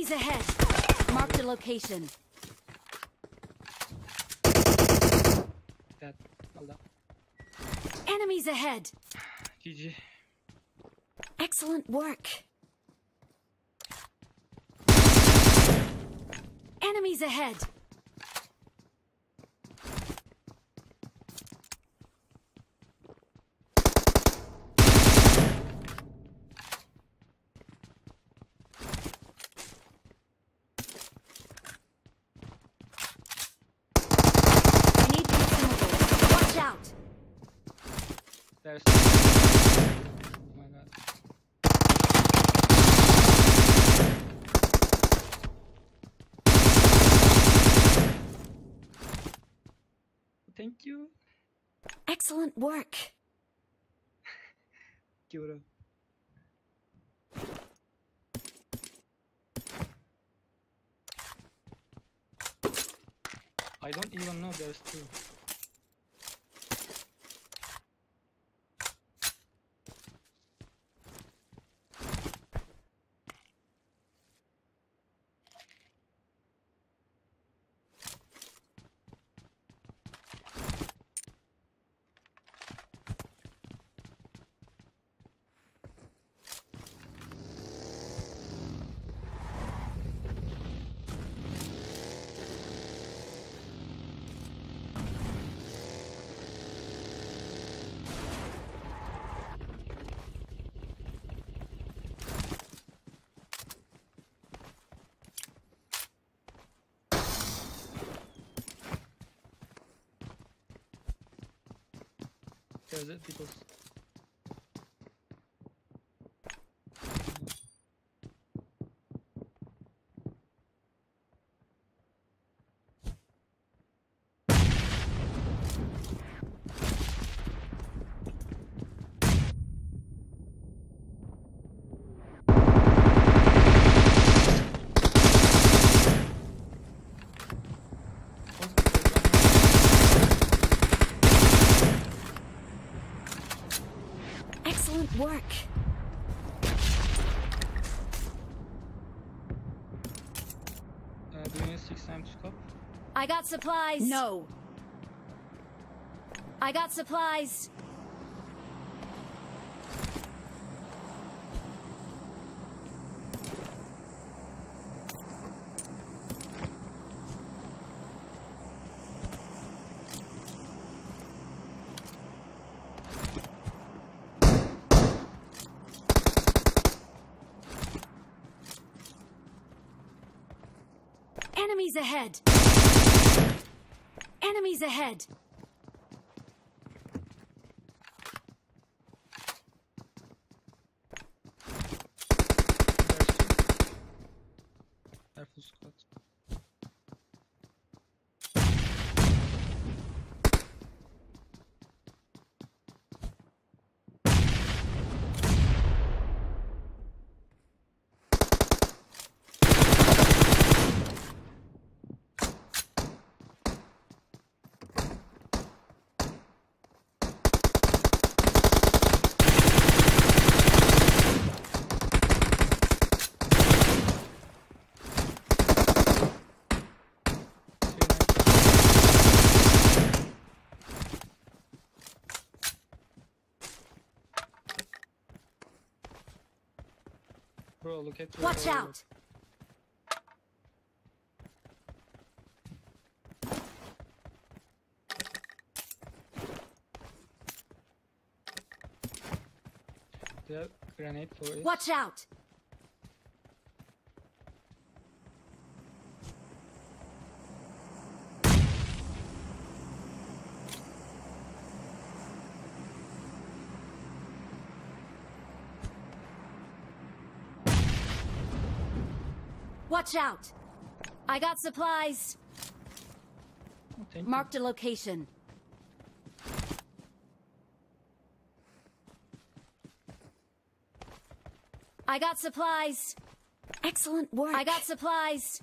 Enemies ahead! Marked a location. Dead. Well done. Enemies ahead! GG. Excellent work. Enemies ahead! I need consumables. Watch out! There's. Oh my god. Thank you. Excellent work. Thank you, bro. I don't even know there's two. There's it, because Excellent work. do you need 6 times scope? I got supplies. No. I got supplies. Enemies ahead! Enemies ahead! There's two. Careful, squad. Bro, look at your Watch out! Do you have grenade for it? Watch out! Watch out! I got supplies. Oh, thank you. Marked a location. I got supplies. Excellent work. I got supplies.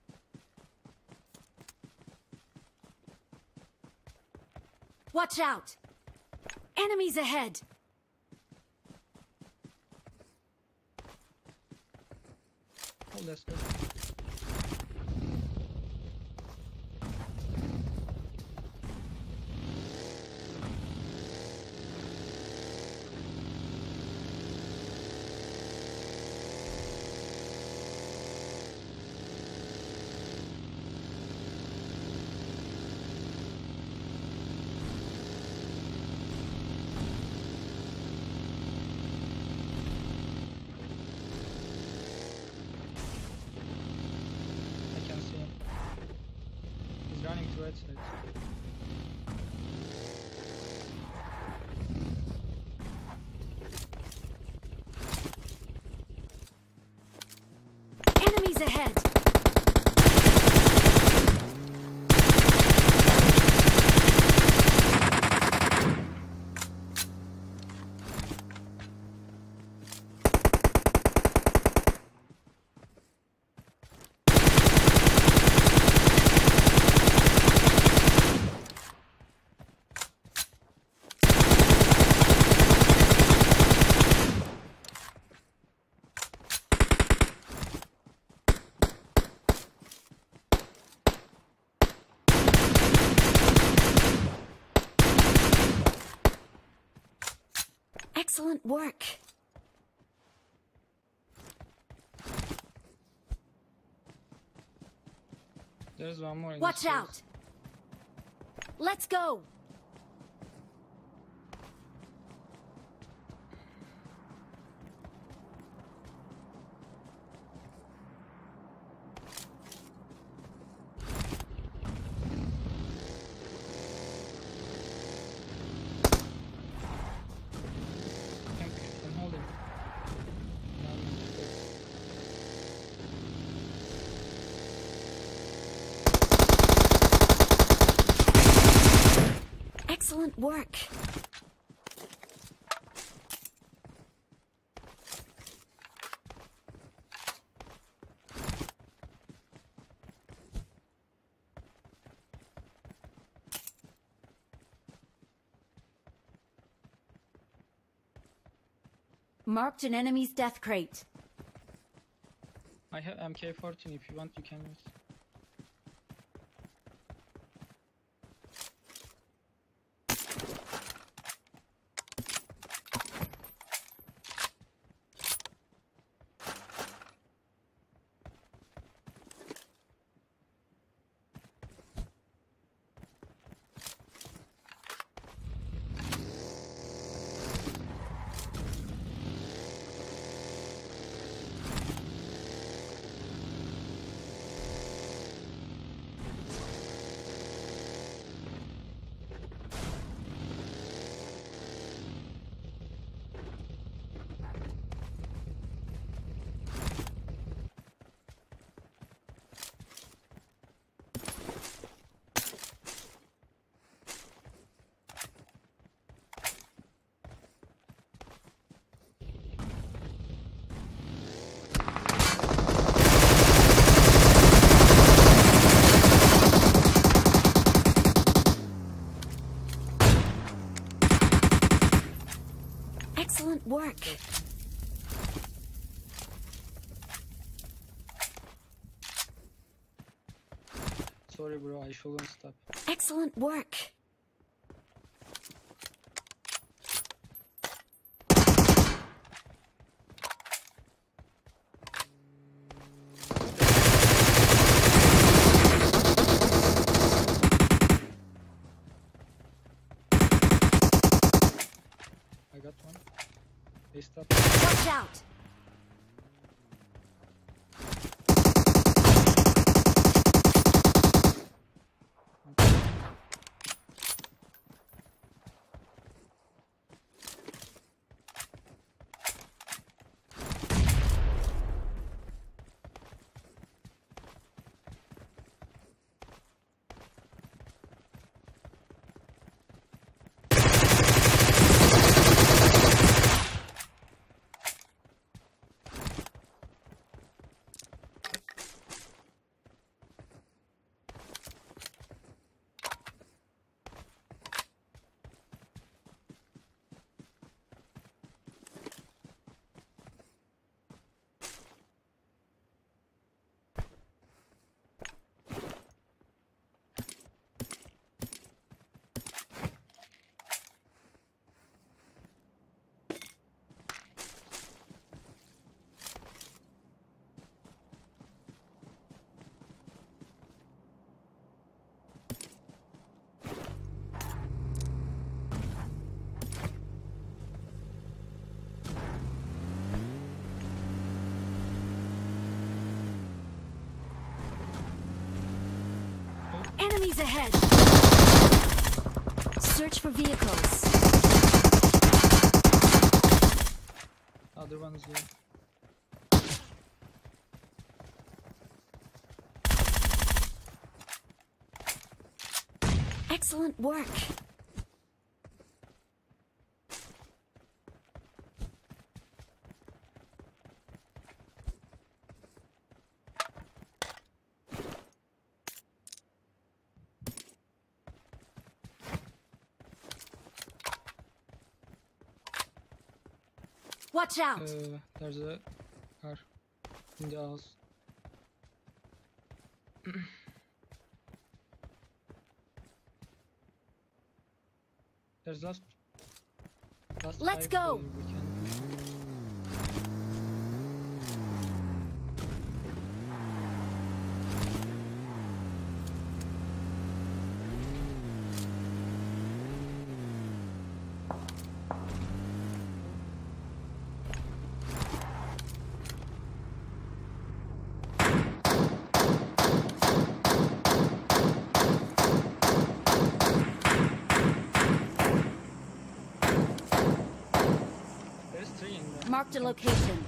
Watch out! Enemies ahead! Oh, that's good. ahead! Excellent work. There's one more. Watch out. Let's go. I'm holding. Excellent work. Marked an enemy's death crate. I have MK14. If you want, you can use. Excellent work. Sorry, bro. I shouldn't stop. Excellent work. I got one. They stopped. Watch out. Enemies ahead! Search for vehicles. Other one is there. Excellent work. Watch out! There's a car in the house. There's last Let's five, go. we can. There's three in there. Marked a location.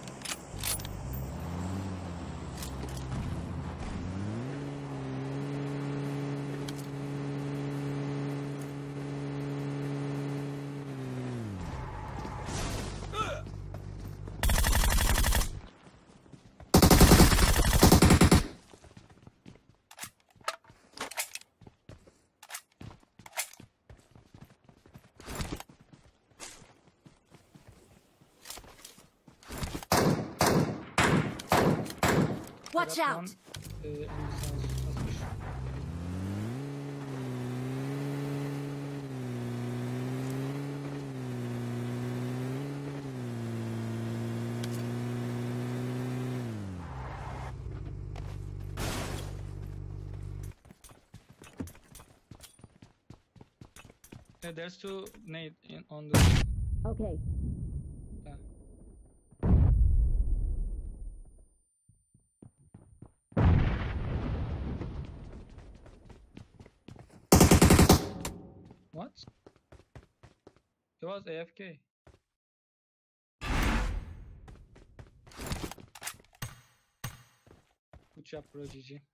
Watch Got out! one, in this house. There's two nade on the. Okay. Yeah. What? He was AFK. Good job, bro, GG.